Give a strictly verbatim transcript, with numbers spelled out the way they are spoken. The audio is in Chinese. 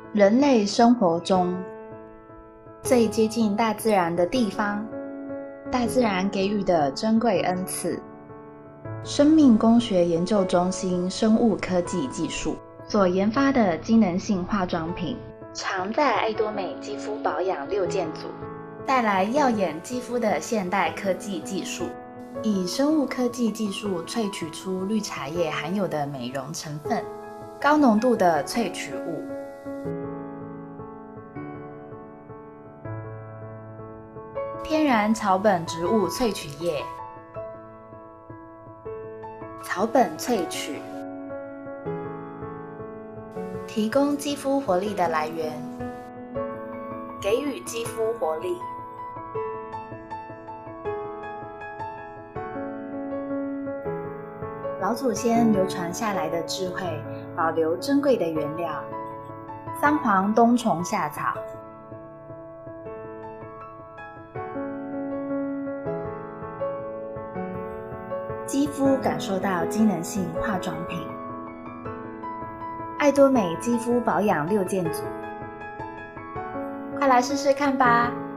人类生活中最接近大自然的地方，大自然给予的珍贵恩赐。生命工学研究中心生物科技技术所研发的机能性化妆品，常在爱多美肌肤保养六件组带来耀眼肌肤的现代科技技术，以生物科技技术萃取出绿茶叶含有的美容成分，高浓度的萃取物。天然草本植物萃取液，草本萃取，提供肌肤活力的来源，给予肌肤活力。老祖先流传下来的智慧，保留珍贵的原料，桑黄冬虫夏草。肌肤感受到机能性化妆品，爱多美肌肤保养六件组，快来试试看吧！